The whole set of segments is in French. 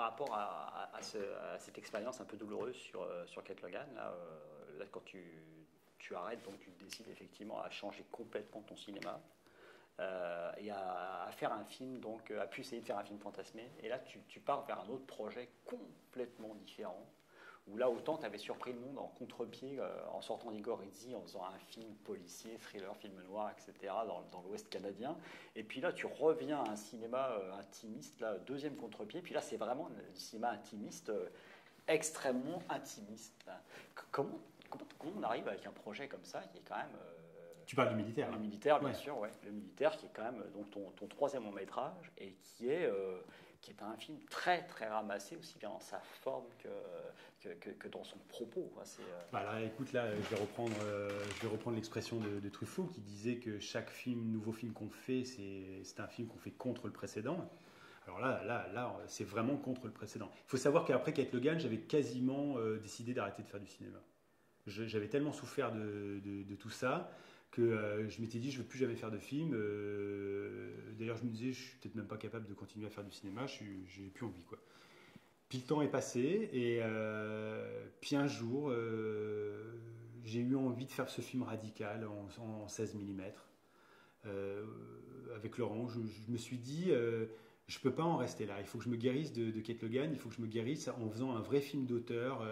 par rapport à cette expérience un peu douloureuse sur Kate Logan, là quand tu arrêtes, donc tu décides effectivement à changer complètement ton cinéma et à faire un film, donc à pu essayer de faire un film fantasmé. Et là, tu pars vers un autre projet complètement différent, où là, autant tu avais surpris le monde en contre-pied en sortant d'Igor Rizzi, en faisant un film policier, thriller, film noir, etc., dans l'Ouest canadien. Et puis là, tu reviens à un cinéma intimiste, là, deuxième contre-pied. Puis là, c'est vraiment un cinéma intimiste, extrêmement intimiste. Comment on arrive avec un projet comme ça, qui est quand même... Tu parles du militaire. Le militaire, bien ouais. sûr, ouais. Le militaire, qui est quand même donc ton troisième long métrage, et qui est un film très, très ramassé, aussi bien dans sa forme que dans son propos. Quoi. Là, écoute, là, je vais reprendre l'expression de Truffaut, qui disait que chaque nouveau film qu'on fait, c'est un film qu'on fait contre le précédent. Alors là, c'est vraiment contre le précédent. Il faut savoir qu'après Kate Logan, j'avais quasiment décidé d'arrêter de faire du cinéma. J'avais tellement souffert de tout ça que je m'étais dit je ne veux plus jamais faire de film. D'ailleurs, je me disais je suis peut-être même pas capable de continuer à faire du cinéma, j'ai plus envie, quoi. Puis le temps est passé et puis un jour, j'ai eu envie de faire ce film radical en 16 mm. Avec Laurent, je me suis dit je ne peux pas en rester là, il faut que je me guérisse de Kate Logan, il faut que je me guérisse en faisant un vrai film d'auteur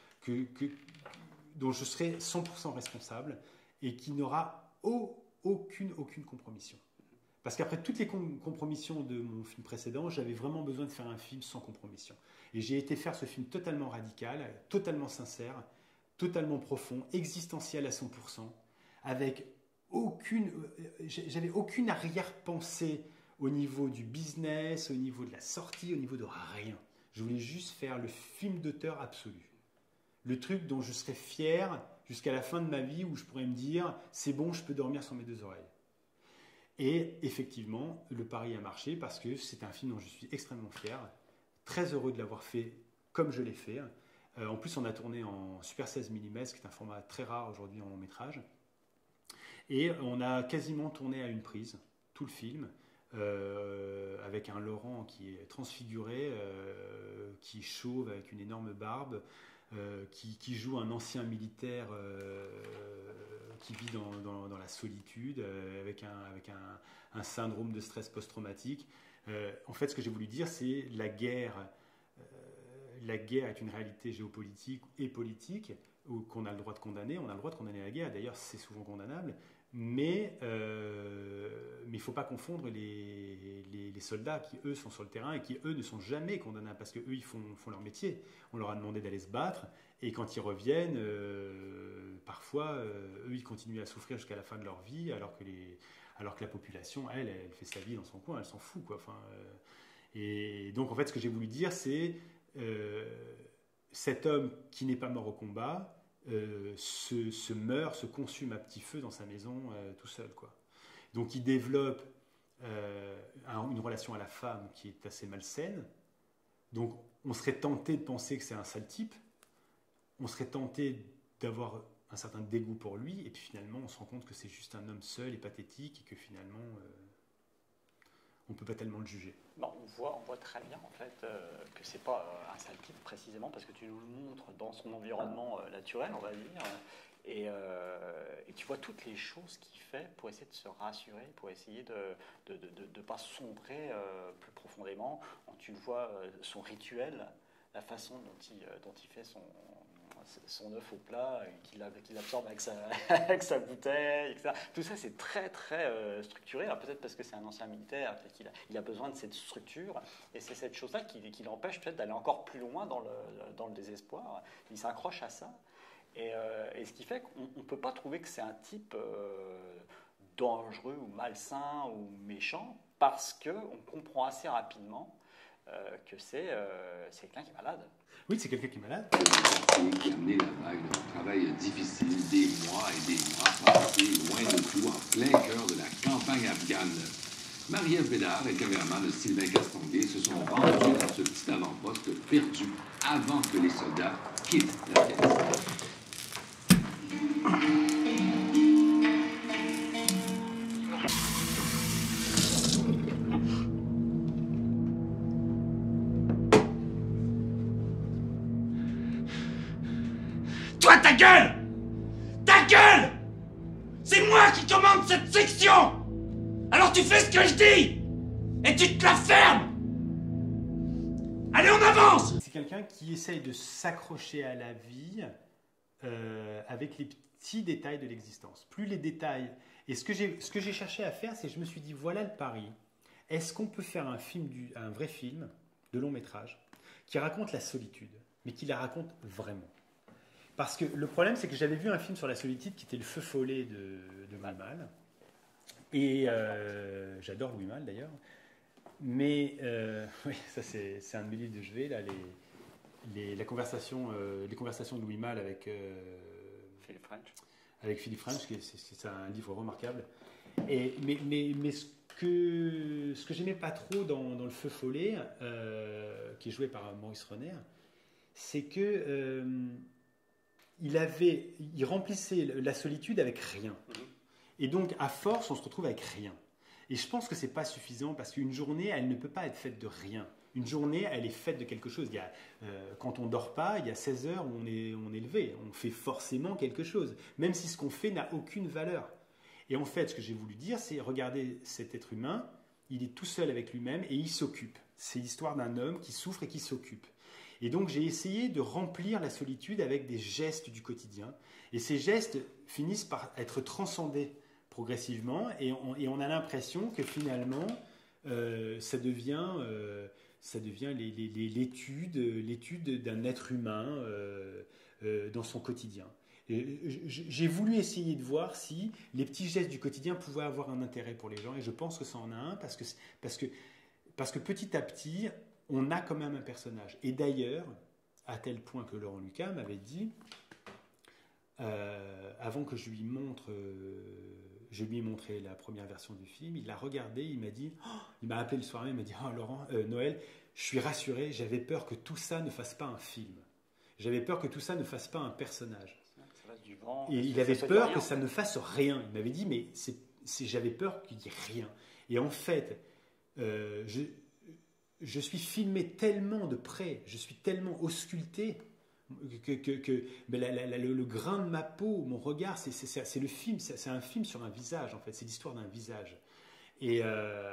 dont je serai 100% responsable et qui n'aura aucune compromission. Parce qu'après toutes les compromissions de mon film précédent, j'avais vraiment besoin de faire un film sans compromission. Et j'ai été faire ce film totalement radical, totalement sincère, totalement profond, existentiel à 100%, avec j'avais aucune arrière-pensée au niveau du business, au niveau de la sortie, au niveau de rien. Je voulais juste faire le film d'auteur absolu. Le truc dont je serais fier jusqu'à la fin de ma vie, où je pourrais me dire c'est bon, je peux dormir sur mes deux oreilles. Et effectivement, le pari a marché parce que c'est un film dont je suis extrêmement fier, très heureux de l'avoir fait comme je l'ai fait. En plus, on a tourné en Super 16 mm, ce qui est un format très rare aujourd'hui en long métrage. Et on a quasiment tourné à une prise, tout le film, avec un Laurent qui est transfiguré, qui est chauve avec une énorme barbe, qui joue un ancien militaire qui vit dans la solitude, avec un syndrome de stress post-traumatique. En fait, ce que j'ai voulu dire, c'est la guerre est une réalité géopolitique et politique qu'on a le droit de condamner. On a le droit de condamner la guerre, d'ailleurs c'est souvent condamnable, mais il ne faut pas confondre les soldats qui, eux, sont sur le terrain et qui, eux, ne sont jamais condamnables parce qu'eux, ils font leur métier. On leur a demandé d'aller se battre et quand ils reviennent, parfois, eux, ils continuent à souffrir jusqu'à la fin de leur vie alors que la population, elle fait sa vie dans son coin, elle s'en fout, quoi. Et donc, en fait, ce que j'ai voulu dire, c'est cet homme qui n'est pas mort au combat se meurt, se consume à petit feu dans sa maison tout seul, quoi. Donc il développe une relation à la femme qui est assez malsaine. Donc on serait tenté de penser que c'est un sale type, on serait tenté d'avoir un certain dégoût pour lui, et puis finalement on se rend compte que c'est juste un homme seul et pathétique et que finalement on ne peut pas tellement le juger. Bon, on voit très bien en fait que c'est pas un sale type précisément parce que tu nous le montres dans son environnement naturel, on va dire, et tu vois toutes les choses qu'il fait pour essayer de se rassurer, pour essayer de ne pas sombrer plus profondément. Tu le vois, son rituel, la façon dont il fait son œuf au plat, qu'il absorbe avec sa bouteille, etc. Tout ça, c'est très, très structuré. Alors, peut-être parce que c'est un ancien militaire, qu'il a besoin de cette structure. Et c'est cette chose-là qui l'empêche peut-être d'aller encore plus loin dans le désespoir. Il s'accroche à ça. Et ce qui fait qu'on ne peut pas trouver que c'est un type dangereux ou malsain ou méchant, parce qu'on comprend assez rapidement que c'est quelqu'un qui est malade. Oui, c'est quelqu'un qui est malade. Qui a mené la vague d'un travail difficile, des mois et des mois passés loin de tout, en plein cœur de la campagne afghane. Marie-Ève Bédard et le caméraman Sylvain Castonguay se sont rendus dans ce petit avant-poste perdu avant que les soldats quittent la pièce. Toi, ta gueule! Ta gueule! C'est moi qui commande cette section! Alors tu fais ce que je dis! Et tu te la fermes! Allez, on avance! C'est quelqu'un qui essaye de s'accrocher à la vie avec les petits détails de l'existence. Plus les détails... Et ce que j'ai cherché à faire, c'est que je me suis dit, voilà le pari. Est-ce qu'on peut faire un vrai film de long métrage qui raconte la solitude, mais qui la raconte vraiment? Parce que le problème, c'est que j'avais vu un film sur la solitude qui était Le Feu follet de Louis Malle. Et j'adore Louis Malle d'ailleurs. Mais oui, ça c'est un de mes livres de chevet, là, les conversations de Louis Malle avec Philippe French. Avec Philippe French, c'est un livre remarquable. Mais ce que j'aimais pas trop dans Le Feu follet, qui est joué par Maurice Renner, c'est que il remplissait la solitude avec rien. Et donc, à force, on se retrouve avec rien. Et je pense que c'est pas suffisant parce qu'une journée, elle ne peut pas être faite de rien. Une journée, elle est faite de quelque chose. Quand on dort pas, il y a 16 heures où on est levé. On fait forcément quelque chose, même si ce qu'on fait n'a aucune valeur. Et en fait, ce que j'ai voulu dire, c'est regarder cet être humain, il est tout seul avec lui-même et il s'occupe. C'est l'histoire d'un homme qui souffre et qui s'occupe. Et donc, j'ai essayé de remplir la solitude avec des gestes du quotidien. Et ces gestes finissent par être transcendés progressivement. Et on a l'impression que finalement, ça devient l'étude d'un être humain dans son quotidien. J'ai voulu essayer de voir si les petits gestes du quotidien pouvaient avoir un intérêt pour les gens, et je pense que ça en a un, parce que petit à petit, on a quand même un personnage. Et d'ailleurs, à tel point que Laurent Lucas m'avait dit, avant que je lui ai montré la première version du film, il l'a regardé, il m'a dit, il m'a appelé le soir même, il m'a dit, Laurent, Noël, je suis rassuré, j'avais peur que tout ça ne fasse pas un film. J'avais peur que tout ça ne fasse pas un personnage. Et il avait peur que ça ne fasse rien. Il m'avait dit, mais j'avais peur qu'il n'y ait rien. Et en fait, je suis filmé tellement de près, je suis tellement ausculté que le grain de ma peau, mon regard, c'est le film, c'est un film sur un visage, en fait. C'est l'histoire d'un visage. Et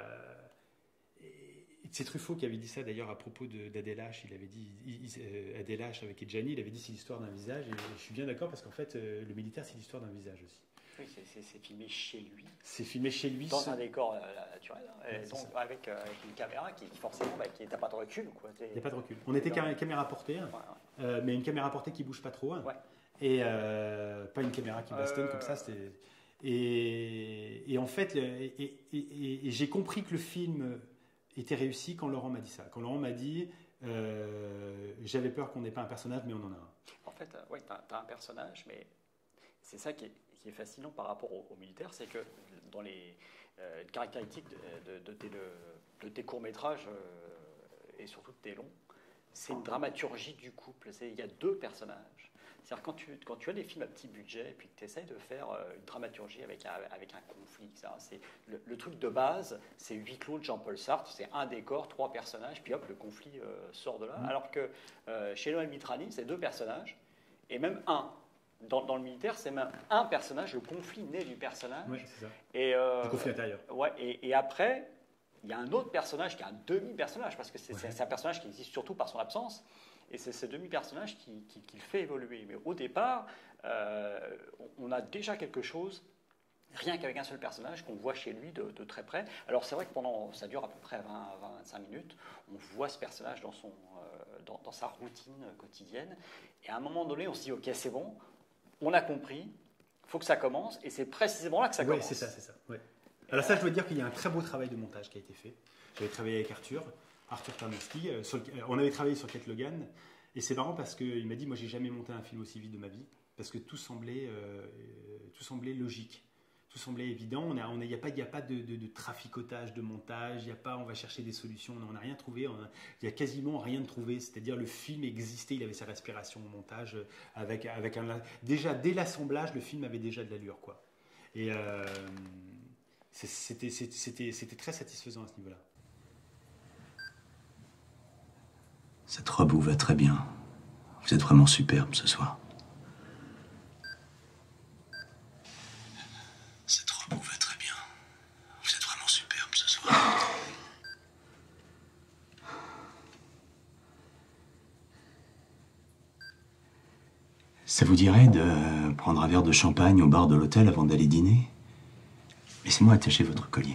c'est Truffaut qui avait dit ça d'ailleurs à propos d'Adèle-H. Il avait dit, Adèle-H avec Edjani, il avait dit c'est l'histoire d'un visage. Et je suis bien d'accord parce qu'en fait, le militaire, c'est l'histoire d'un visage aussi. Oui, c'est filmé chez lui. C'est filmé chez lui. Dans un décor naturel. Ouais, donc avec une caméra qui forcément, t'as pas de recul. Il n'y a pas de recul. On était caméra portée, mais une caméra portée qui ne bouge pas trop. Ouais. Et pas une caméra qui bastonne comme ça. Et en fait, j'ai compris que le film était réussi quand Laurent m'a dit ça. Quand Laurent m'a dit j'avais peur qu'on n'ait pas un personnage, mais on en a un. En fait, oui, tu as un personnage, mais c'est ça qui est fascinant par rapport aux militaires, c'est que dans les caractéristiques de tes courts-métrages et surtout de tes longs, c'est une dramaturgie du couple. Il y a deux personnages. C'est-à-dire quand tu as des films à petit budget et puis que tu essaies de faire une dramaturgie avec un conflit, c'est le truc de base, c'est huis clos de Jean-Paul Sartre, c'est un décor, trois personnages, puis hop, le conflit sort de là. Alors que chez Noël Mitrani, c'est deux personnages, et même un. Dans le militaire, c'est même un personnage, le conflit naît du personnage. Oui, c'est ça. Du conflit intérieur. Ouais, et après, il y a un autre personnage qui est un demi-personnage, parce que c'est un personnage qui existe surtout par son absence. Et c'est ce demi-personnage qui le fait évoluer. Mais au départ, on a déjà quelque chose, rien qu'avec un seul personnage, qu'on voit chez lui de très près. Alors c'est vrai que ça dure à peu près 20-25 minutes, on voit ce personnage dans sa routine quotidienne. Et à un moment donné, on se dit, ok, c'est bon, on a compris, il faut que ça commence. Et c'est précisément là que ça commence. Oui, c'est ça. Ouais. Alors ça, je dois dire qu'il y a un très beau travail de montage qui a été fait. J'avais travaillé avec Arthur Tarnowski, on avait travaillé sur Kate Logan, et c'est marrant parce qu'il m'a dit, moi j'ai jamais monté un film aussi vite de ma vie, parce que tout semblait logique, tout semblait évident, il n'y a pas de traficotage de montage, on va chercher des solutions, on n'a rien trouvé, il n'y a quasiment rien de trouvé, c'est-à-dire le film existait, il avait sa respiration au montage, déjà dès l'assemblage, le film avait déjà de l'allure, quoi. Et c'était très satisfaisant à ce niveau-là. Cette robe vous va très bien. Vous êtes vraiment superbe ce soir. Ça vous dirait de prendre un verre de champagne au bar de l'hôtel avant d'aller dîner? Laissez-moi attacher votre collier.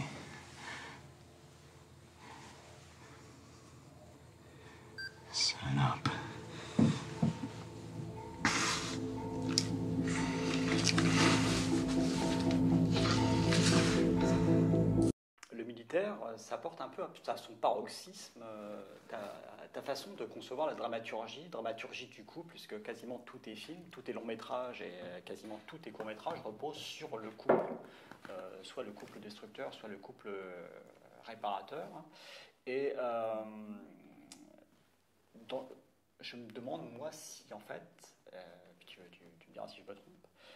Salope. Le militaire, ça porte un peu à son paroxysme ta façon de concevoir la dramaturgie du couple, puisque quasiment tous tes films, tous tes longs métrages et quasiment tous tes courts métrages reposent sur le couple, soit le couple destructeur, soit le couple réparateur. Et je me demande, moi, si en fait, puis tu me diras si je me trompe,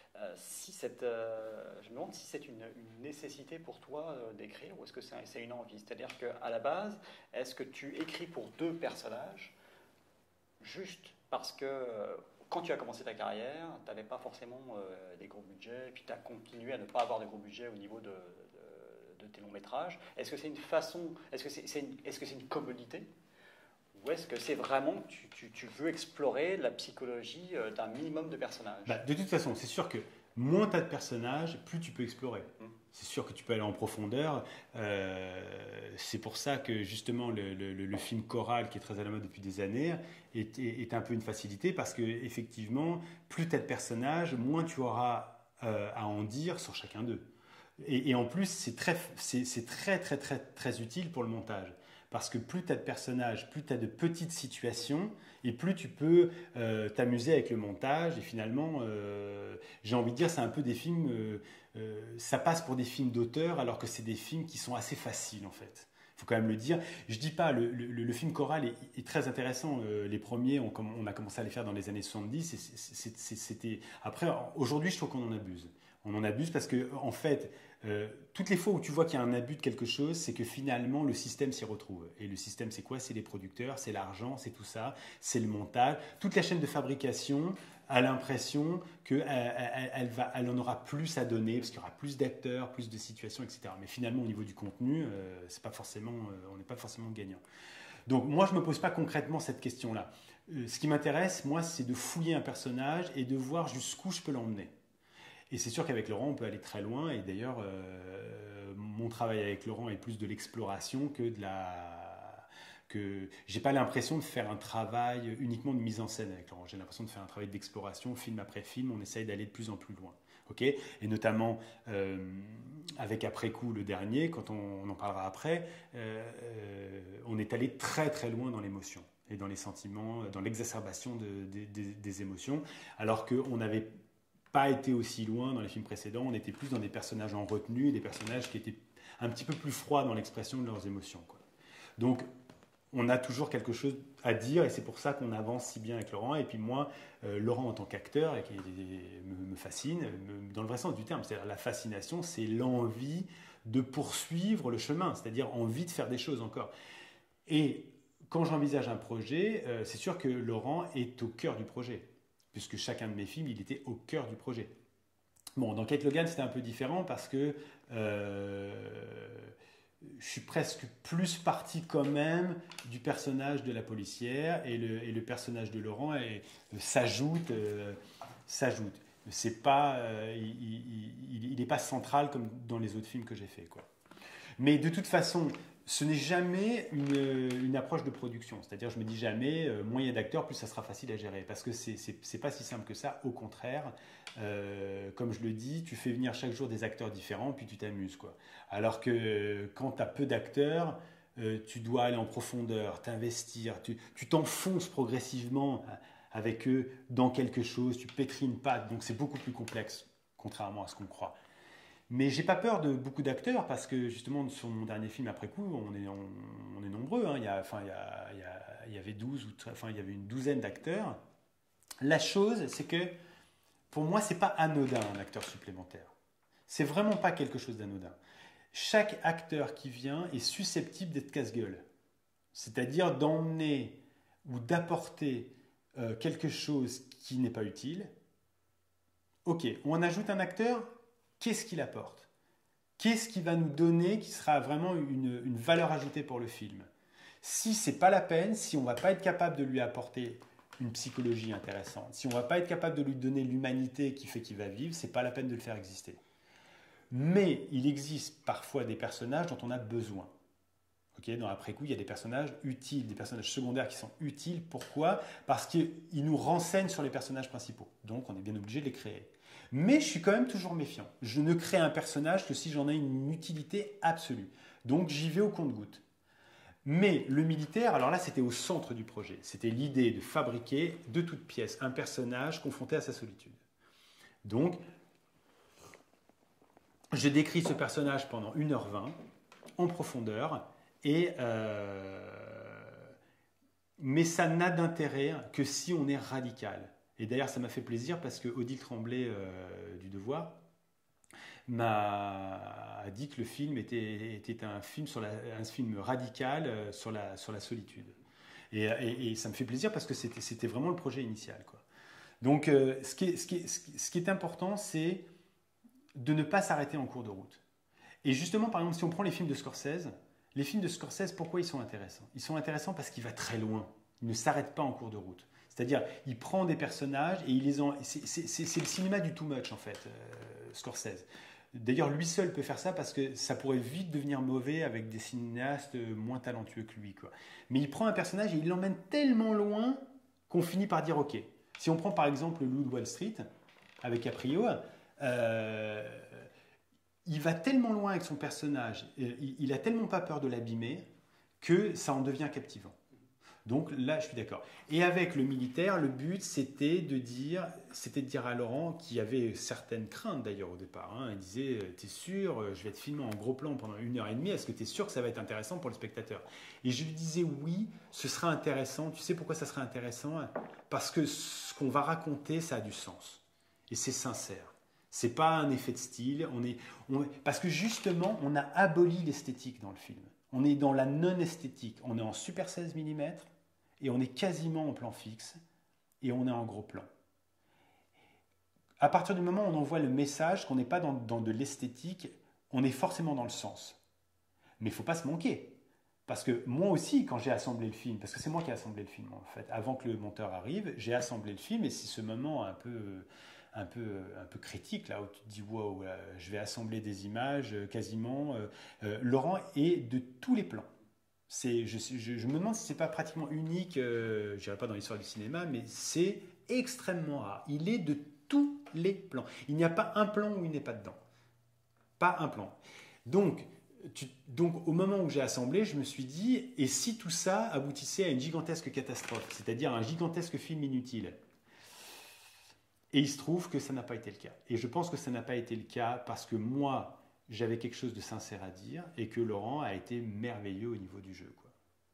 je me demande si c'est une nécessité pour toi d'écrire ou est-ce que c'est une envie. C'est-à-dire qu'à la base, est-ce que tu écris pour deux personnages juste parce que quand tu as commencé ta carrière, tu n'avais pas forcément des gros budgets et puis tu as continué à ne pas avoir de gros budgets au niveau de tes longs métrages. Est-ce que c'est une façon, est-ce que c'est une commodité? Ou est-ce que c'est vraiment que tu veux explorer la psychologie d'un minimum de personnages? De toute façon, c'est sûr que moins tu as de personnages, plus tu peux explorer. C'est sûr que tu peux aller en profondeur. C'est pour ça que justement le film choral, qui est très à la mode depuis des années, est un peu une facilité parce qu'effectivement, plus tu as de personnages, moins tu auras à en dire sur chacun d'eux. Et en plus, c'est très utile pour le montage. Parce que plus tu as de personnages, plus tu as de petites situations, et plus tu peux t'amuser avec le montage. Et finalement, j'ai envie de dire, c'est un peu des films, ça passe pour des films d'auteur, alors que c'est des films qui sont assez faciles, en fait. Il faut quand même le dire. Je dis pas, le film choral est très intéressant. Les premiers, on a commencé à les faire dans les années 70. Après, aujourd'hui, je trouve qu'on en abuse. On en abuse parce que, en fait, toutes les fois où tu vois qu'il y a un abus de quelque chose, c'est que finalement le système s'y retrouve. Et le système, c'est quoi? C'est les producteurs, c'est l'argent, c'est tout ça, c'est le montage. Toute la chaîne de fabrication a l'impression qu'elle en aura plus à donner, parce qu'il y aura plus d'acteurs, plus de situations, etc. Mais finalement, au niveau du contenu, c'est pas forcément, on n'est pas forcément gagnant. Donc moi, je ne me pose pas concrètement cette question-là. Ce qui m'intéresse, moi, c'est de fouiller un personnage et de voir jusqu'où je peux l'emmener. Et c'est sûr qu'avec Laurent, on peut aller très loin. Et d'ailleurs, mon travail avec Laurent est plus de l'exploration que de j'ai pas l'impression de faire un travail uniquement de mise en scène avec Laurent. J'ai l'impression de faire un travail d'exploration, film après film. On essaye d'aller de plus en plus loin. Okay, et notamment avec Après coup, le dernier, quand on en parlera après, on est allé très très loin dans l'émotion et dans les sentiments, dans l'exacerbation des émotions, alors qu'on n'avait pas été aussi loin dans les films précédents. On était plus dans des personnages en retenue, des personnages qui étaient un petit peu plus froids dans l'expression de leurs émotions, quoi. Donc, on a toujours quelque chose à dire et c'est pour ça qu'on avance si bien avec Laurent. Et puis moi, Laurent en tant qu'acteur, qui me fascine, dans le vrai sens du terme. C'est-à-dire la fascination, c'est l'envie de poursuivre le chemin, c'est-à-dire envie de faire des choses encore. Et quand j'envisage un projet, c'est sûr que Laurent est au cœur du projet, puisque chacun de mes films, il était au cœur du projet. Bon, dans Kate Logan, c'était un peu différent parce que je suis presque plus parti quand même du personnage de la policière et le personnage de Laurent s'ajoute. C'est pas, il n'est pas central comme dans les autres films que j'ai faits, quoi. Mais de toute façon, ce n'est jamais une approche de production. C'est-à-dire, je me dis jamais, moins il y a d'acteurs, plus ça sera facile à gérer. Parce que c'est pas si simple que ça. Au contraire, comme je le dis, tu fais venir chaque jour des acteurs différents, puis tu t'amuses, quoi. Alors que quand tu as peu d'acteurs, tu dois aller en profondeur, t'investir, tu t'enfonces progressivement avec eux dans quelque chose, tu pétris une patte. Donc c'est beaucoup plus complexe, contrairement à ce qu'on croit. Mais j'ai pas peur de beaucoup d'acteurs parce que justement sur mon dernier film Après coup, on est nombreux. Hein. Il y avait il y avait une douzaine d'acteurs. La chose, c'est que pour moi, c'est pas anodin un acteur supplémentaire. C'est vraiment pas quelque chose d'anodin. Chaque acteur qui vient est susceptible d'être casse-gueule, c'est-à-dire d'emmener ou d'apporter quelque chose qui n'est pas utile. Ok, on ajoute un acteur. Qu'est-ce qu'il apporte? Qu'est-ce qu'il va nous donner qui sera vraiment une valeur ajoutée pour le film? Si ce n'est pas la peine, si on ne va pas être capable de lui apporter une psychologie intéressante, si on ne va pas être capable de lui donner l'humanité qui fait qu'il va vivre, c'est pas la peine de le faire exister. Mais il existe parfois des personnages dont on a besoin. Okay, dans l'après-coup, il y a des personnages utiles, des personnages secondaires qui sont utiles. Pourquoi? Parce qu'ils nous renseignent sur les personnages principaux. Donc, on est bien obligé de les créer. Mais je suis quand même toujours méfiant. Je ne crée un personnage que si j'en ai une utilité absolue. Donc, j'y vais au compte-gouttes. Mais le militaire, alors là, c'était au centre du projet. C'était l'idée de fabriquer de toutes pièces un personnage confronté à sa solitude. Donc, je décris ce personnage pendant 1h20, en profondeur, mais ça n'a d'intérêt que si on est radical. Et d'ailleurs, ça m'a fait plaisir parce que Odile Tremblay du Devoir m'a dit que le film était un film radical sur la solitude. Et ça me fait plaisir parce que c'était vraiment le projet initial, quoi. Donc, ce qui est important, c'est de ne pas s'arrêter en cours de route. Et justement, par exemple, si on prend les films de Scorsese, pourquoi ils sont intéressants? Ils sont intéressants parce qu'il va très loin. Il ne s'arrête pas en cours de route. C'est-à-dire, il prend des personnages et c'est le cinéma du too much, en fait, Scorsese. D'ailleurs, lui seul peut faire ça parce que ça pourrait vite devenir mauvais avec des cinéastes moins talentueux que lui, quoi. Mais il prend un personnage et il l'emmène tellement loin qu'on finit par dire OK. Si on prend par exemple le Loup de Wall Street avec Caprio, il va tellement loin avec son personnage, il a tellement pas peur de l'abîmer que ça en devient captivant. Donc là, je suis d'accord. Et avec le militaire, le but, c'était de dire à Laurent, qui avait certaines craintes d'ailleurs au départ. Hein, il disait, t'es sûr, je vais être filmé en gros plan pendant 1h30, est-ce que t'es sûr que ça va être intéressant pour le spectateur? Et je lui disais, oui, ce sera intéressant. Tu sais pourquoi ça sera intéressant? Parce que ce qu'on va raconter, ça a du sens. Et c'est sincère. C'est pas un effet de style. Parce que justement, on a aboli l'esthétique dans le film. On est dans la non-esthétique. On est en super 16 mm et on est quasiment en plan fixe et on est en gros plan. À partir du moment où on envoie le message qu'on n'est pas dans de l'esthétique, on est forcément dans le sens. Mais il ne faut pas se manquer. Parce que moi aussi, quand j'ai assemblé le film, parce que c'est moi qui ai assemblé le film en fait, avant que le monteur arrive, j'ai assemblé le film et c'est ce moment un peu critique, là où tu te dis wow, je vais assembler des images quasiment. Laurent est de tous les plans. Je me demande si ce n'est pas pratiquement unique, je ne dirais pas dans l'histoire du cinéma, mais c'est extrêmement rare. Il est de tous les plans. Il n'y a pas un plan où il n'est pas dedans. Pas un plan. Donc au moment où j'ai assemblé, je me suis dit, et si tout ça aboutissait à une gigantesque catastrophe, c'est-à-dire un gigantesque film inutile? Et il se trouve que ça n'a pas été le cas. Et je pense que ça n'a pas été le cas parce que moi, j'avais quelque chose de sincère à dire et que Laurent a été merveilleux au niveau du jeu, quoi.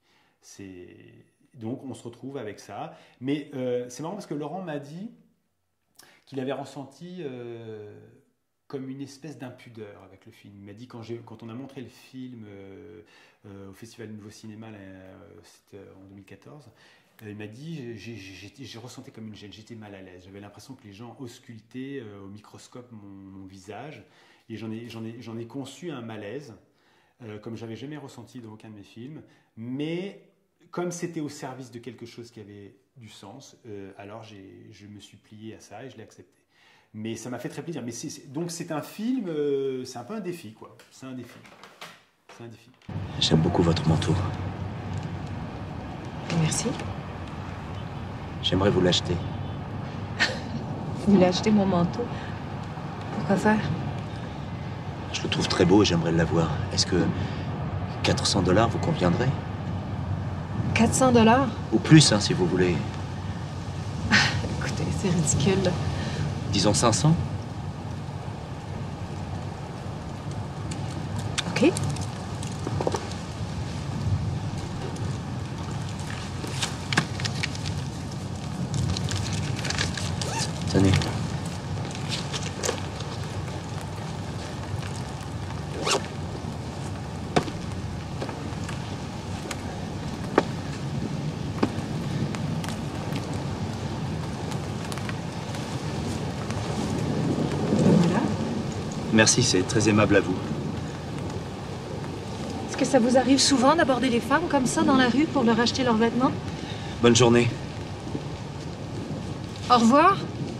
Donc on se retrouve avec ça. Mais c'est marrant parce que Laurent m'a dit qu'il avait ressenti comme une espèce d'impudeur avec le film. Il m'a dit quand on a montré le film au Festival du Nouveau Cinéma, c'était en 2014, il m'a dit, j'ai ressenti comme une gêne, j'étais mal à l'aise. J'avais l'impression que les gens auscultaient au microscope mon visage. Et j'en ai conçu un malaise, comme je n'avais jamais ressenti dans aucun de mes films. Mais comme c'était au service de quelque chose qui avait du sens, alors je me suis plié à ça et je l'ai accepté. Mais ça m'a fait très plaisir. Donc c'est un film, c'est un peu un défi, quoi. C'est un défi. J'aime beaucoup votre manteau. Merci. J'aimerais vous l'acheter. Vous voulez acheter mon manteau? Pourquoi faire? Je le trouve très beau et j'aimerais l'avoir. Est-ce que 400 $ vous conviendrait? 400 $? Ou plus, hein, si vous voulez. Écoutez, c'est ridicule. Disons 500? OK. Tenez. Voilà. Merci, c'est très aimable à vous. Est-ce que ça vous arrive souvent d'aborder les femmes comme ça dans la rue pour leur acheter leurs vêtements? Bonne journée. Au revoir.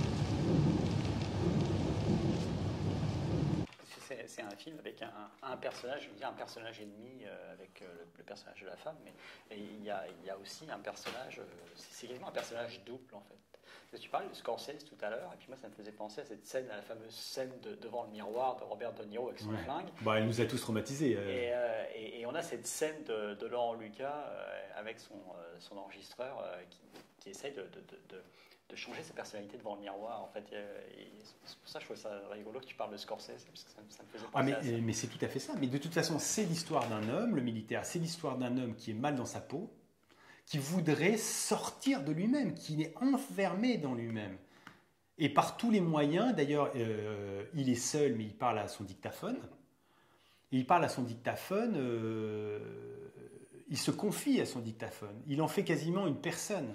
C'est un film avec un personnage, je veux dire un personnage ennemi avec le personnage de la femme, mais il y a aussi un personnage, c'est quasiment un personnage double en fait. Parce que tu parlais de Scorsese tout à l'heure, et puis moi ça me faisait penser à cette scène, à la fameuse scène devant le miroir de Robert De Niro avec son flingue. Bah, elle nous a tous traumatisés. Et on a cette scène de Laurent Lucas avec son enregistreur qui essaye de changer sa personnalité devant le miroir. En fait, c'est pour ça que je trouve ça rigolo que tu parles de Scorsese, parce que ça me faisait penser à ça. Mais c'est tout à fait ça. Mais de toute façon, c'est l'histoire d'un homme, le militaire, c'est l'histoire d'un homme qui est mal dans sa peau, qui voudrait sortir de lui-même, qui est enfermé dans lui-même. Et par tous les moyens, d'ailleurs, il est seul, mais il parle à son dictaphone. Et il parle à son dictaphone, il se confie à son dictaphone. Il en fait quasiment une personne.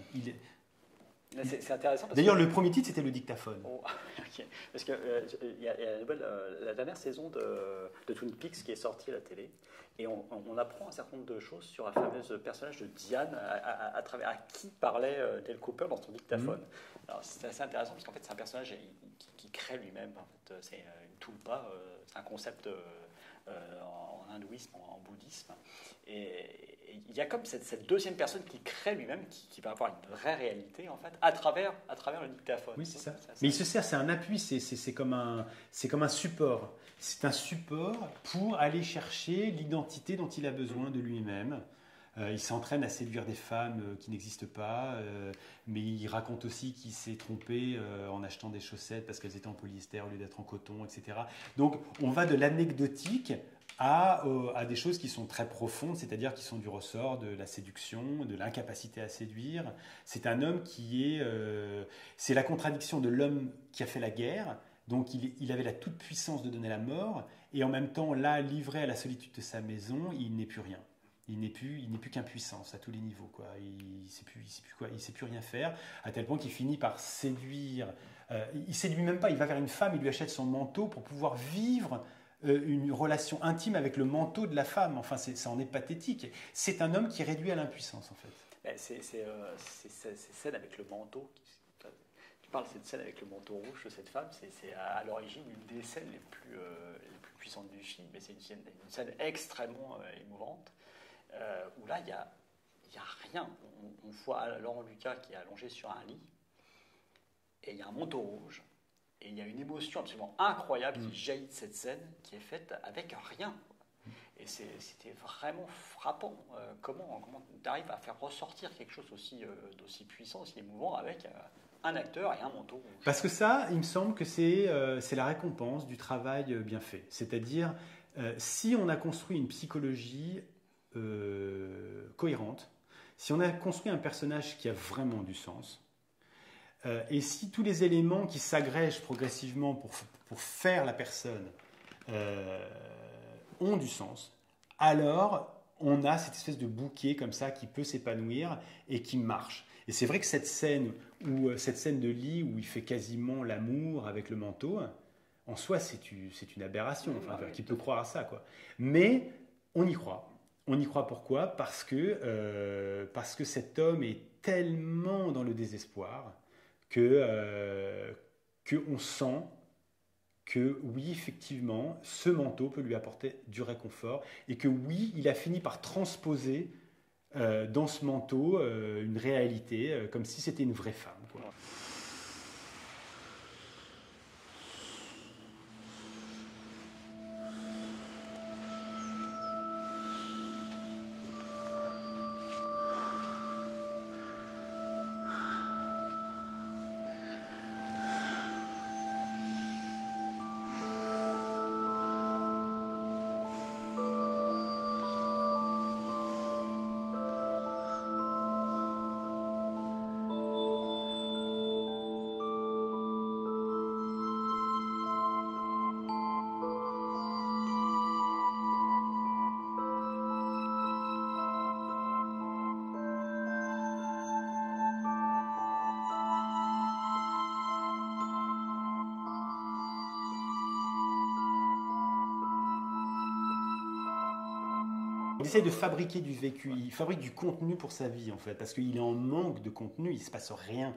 C'est intéressant. D'ailleurs, le premier titre, c'était le dictaphone. Oh, okay. Parce que y a la dernière saison de Twin Peaks qui est sortie à la télé, et on apprend un certain nombre de choses sur un fameux personnage de Diane, à travers qui parlait Dale Cooper dans son dictaphone. Alors c'est assez intéressant parce qu'en fait c'est un personnage qui crée lui-même. En fait, c'est une tulpa, c'est un concept en hindouisme, en bouddhisme, et il y a comme cette deuxième personne qui crée lui-même, qui va avoir une vraie réalité en fait à travers le dictaphone. Oui, c'est ça. Mais il se sert, c'est un appui, c'est comme un support. C'est un support pour aller chercher l'identité dont il a besoin de lui-même. Il s'entraîne à séduire des femmes qui n'existent pas, mais il raconte aussi qu'il s'est trompé en achetant des chaussettes parce qu'elles étaient en polyester au lieu d'être en coton, etc. Donc on va de l'anecdotique à des choses qui sont très profondes, c'est-à-dire qui sont du ressort de la séduction, de l'incapacité à séduire. C'est un homme c'est la contradiction de l'homme qui a fait la guerre, donc il avait la toute-puissance de donner la mort, et en même temps, là, livré à la solitude de sa maison, il n'est plus rien. Il n'est plus qu'impuissance à tous les niveaux, quoi. Il ne sait plus rien faire, à tel point qu'il finit par séduire. Il séduit même pas, il va vers une femme, il lui achète son manteau pour pouvoir vivre une relation intime avec le manteau de la femme. Enfin, ça en est pathétique. C'est un homme qui est réduit à l'impuissance, en fait. C'est cette scène avec le manteau. Tu parles de cette scène avec le manteau rouge de cette femme, c'est à l'origine une des scènes les plus puissantes du film, mais c'est une scène extrêmement émouvante, où là, il y a rien. On voit Laurent Lucas qui est allongé sur un lit, et il y a un manteau rouge, et il y a une émotion absolument incroyable qui jaillit de cette scène, qui est faite avec rien. Et c'était vraiment frappant. Comment tu arrives à faire ressortir quelque chose d'aussi puissant, aussi émouvant, avec un acteur et un manteau rouge. Parce que ça, il me semble que c'est la récompense du travail bien fait. C'est-à-dire, si on a construit une psychologie cohérente, si on a construit un personnage qui a vraiment du sens, et si tous les éléments qui s'agrègent progressivement pour faire la personne ont du sens, alors on a cette espèce de bouquet comme ça qui peut s'épanouir et qui marche. Et c'est vrai que cette scène de lit où il fait quasiment l'amour avec le manteau, en soi c'est une aberration. Enfin, qui peut croire à ça, quoi. Mais on y croit. On y croit pourquoi ? Parce que cet homme est tellement dans le désespoir que on sent que oui, effectivement, ce manteau peut lui apporter du réconfort et que oui, il a fini par transposer dans ce manteau une réalité, comme si c'était une vraie femme, quoi. Il essaie de fabriquer du vécu, il fabrique du contenu pour sa vie en fait, parce qu'il est en manque de contenu, il ne se passe rien.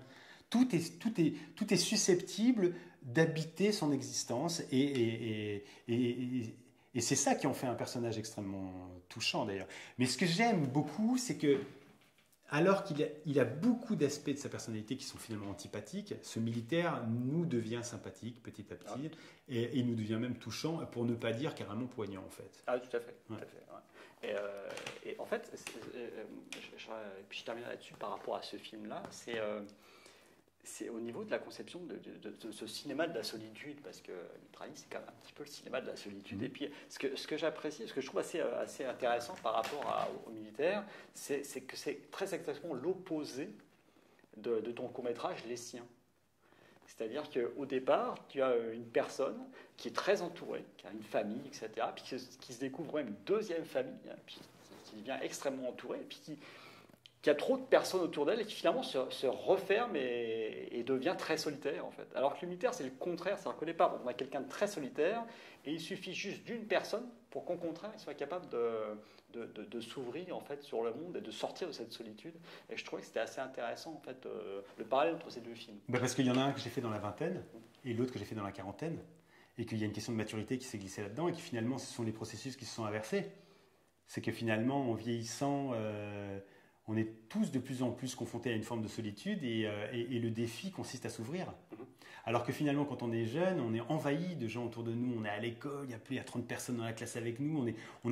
tout est susceptible d'habiter son existence et c'est ça qui en fait un personnage extrêmement touchant d'ailleurs. Mais ce que j'aime beaucoup, c'est que alors qu'il a beaucoup d'aspects de sa personnalité qui sont finalement antipathiques, ce militaire nous devient sympathique petit à petit et il nous devient même touchant, pour ne pas dire carrément poignant en fait. Ah, tout à fait. Ouais. Tout à fait, ouais. Et en fait, je termine là-dessus par rapport à ce film-là, c'est au niveau de la conception de ce cinéma de la solitude, parce que Mitraille, c'est quand même un petit peu le cinéma de la solitude. Et puis, ce que j'apprécie, ce que je trouve assez intéressant par rapport aux militaires, c'est que c'est très exactement l'opposé de ton court-métrage Les Siens. C'est-à-dire qu'au départ, tu as une personne qui est très entourée, qui a une famille, etc., puis qui se découvre même une deuxième famille, hein, puis qui devient extrêmement entourée, puis qui a trop de personnes autour d'elle et qui finalement se referme et devient très solitaire en fait. Alors que le militaire c'est le contraire, c'est-à-dire qu'au départ on a quelqu'un de très solitaire et il suffit juste d'une personne pour qu'au contraire il soit capable de s'ouvrir en fait sur le monde et de sortir de cette solitude. Et je trouvais que c'était assez intéressant en fait le parallèle entre ces deux films. Parce qu'il y en a un que j'ai fait dans la vingtaine et l'autre que j'ai fait dans la quarantaine et qu'il y a une question de maturité qui s'est glissée là-dedans et que finalement ce sont les processus qui se sont inversés. C'est que finalement en vieillissant on est tous de plus en plus confrontés à une forme de solitude et le défi consiste à s'ouvrir. Alors que finalement, quand on est jeune, on est envahi de gens autour de nous. On est à l'école, il y a 30 personnes dans la classe avec nous.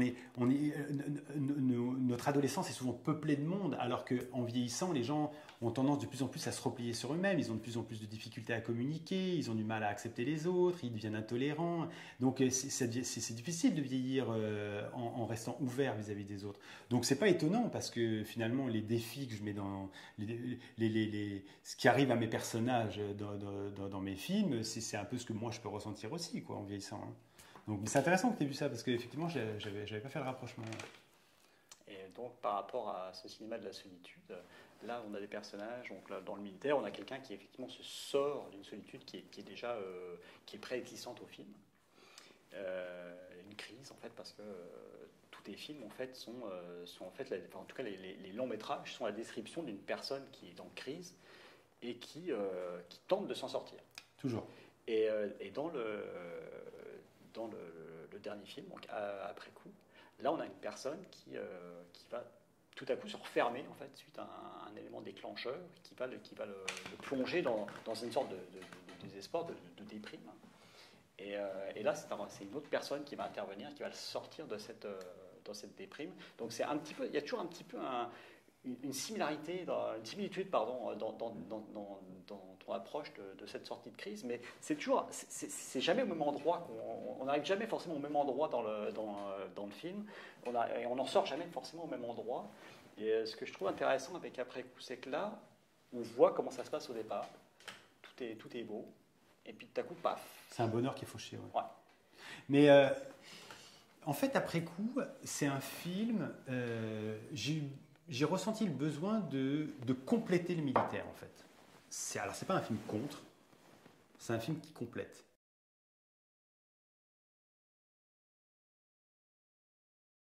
Notre adolescence est souvent peuplée de monde, alors qu'en vieillissant, les gens ont tendance de plus en plus à se replier sur eux-mêmes. Ils ont de plus en plus de difficultés à communiquer, ils ont du mal à accepter les autres, ils deviennent intolérants. Donc c'est difficile de vieillir en restant ouvert vis-à-vis des autres. Donc c'est pas étonnant parce que finalement les défis que je mets dans ce qui arrive à mes personnages dans mes films, c'est un peu ce que moi je peux ressentir aussi quoi, en vieillissant. Hein. Donc c'est intéressant que tu aies vu ça parce qu'effectivement j'avais pas fait le rapprochement. Et donc par rapport à ce cinéma de la solitude, là on a des personnages, donc là, dans le militaire on a quelqu'un qui effectivement se sort d'une solitude qui est déjà qui est préexistante au film. Une crise en fait parce que tous les films en fait sont en fait en tout cas les longs métrages sont la description d'une personne qui est en crise et qui tente de s'en sortir. Toujours. Et dans le dernier film, donc après coup, là on a une personne qui va tout à coup se refermer en fait suite à un élément déclencheur qui va le plonger dans une sorte de désespoir, de déprime. Et là c'est une autre personne qui va intervenir, qui va le sortir de dans cette déprime. Donc c'est un petit peu, il y a toujours un petit peu une similitude dans ton approche de cette sortie de crise, mais c'est jamais au même endroit, on n'arrive jamais forcément au même endroit dans le film, et on n'en sort jamais forcément au même endroit. Et ce que je trouve intéressant avec Après coup, c'est que là, on voit comment ça se passe au départ, tout est beau, et puis tout à coup, paf. C'est un bonheur qui est fauché. Ouais. Mais en fait, Après coup, c'est un film, j'ai ressenti le besoin de compléter le militaire, en fait. Alors, c'est pas un film contre, c'est un film qui complète.